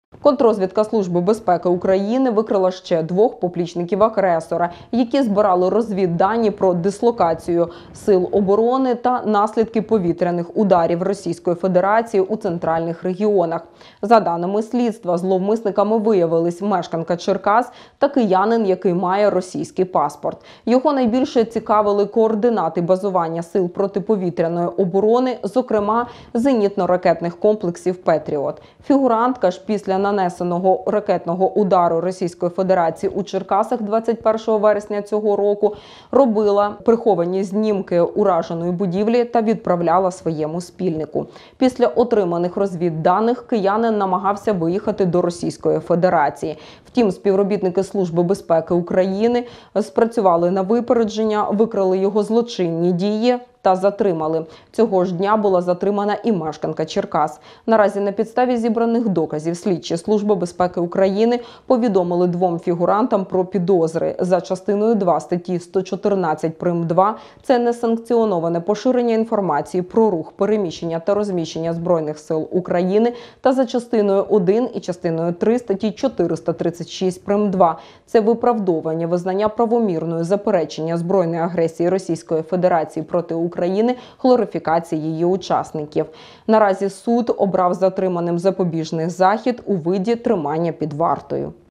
Контррозвідка Служби безпеки України викрила ще двох поплічників агресора, які збирали розвіддані про дислокацію сил оборони та наслідки повітряних ударів Російської Федерації у центральних регіонах. За даними слідства, зловмисниками виявились мешканка Черкас та киянин, який має російський паспорт. Його найбільше цікавили координати базування сил протиповітряної оборони, зокрема зенітно-ракетних комплексів «Петріот». Фігурантка ж після нанесеного ракетного удару Російської Федерації у Черкасах 21 вересня цього року робила приховані знімки ураженої будівлі та відправляла своєму спільнику. Після отриманих розвідданих киянин намагався виїхати до Російської Федерації. Втім, співробітники Служби безпеки України спрацювали на випередження, викрили його злочинні дії та затримали. Цього ж дня була затримана і мешканка Черкас. Наразі на підставі зібраних доказів слідчі Служби безпеки України повідомили двом фігурантам про підозри за частиною 2 статті 114 прим. 2 – це несанкціоноване поширення інформації про рух, переміщення та розміщення Збройних сил України та за частиною 1 і частиною 3 статті 436 прим. 2 – це виправдовування, визнання правомірною заперечення збройної агресії Російської Федерації проти України, глорифікації її учасників. Наразі суд обрав затриманим запобіжний захід у виді тримання під вартою.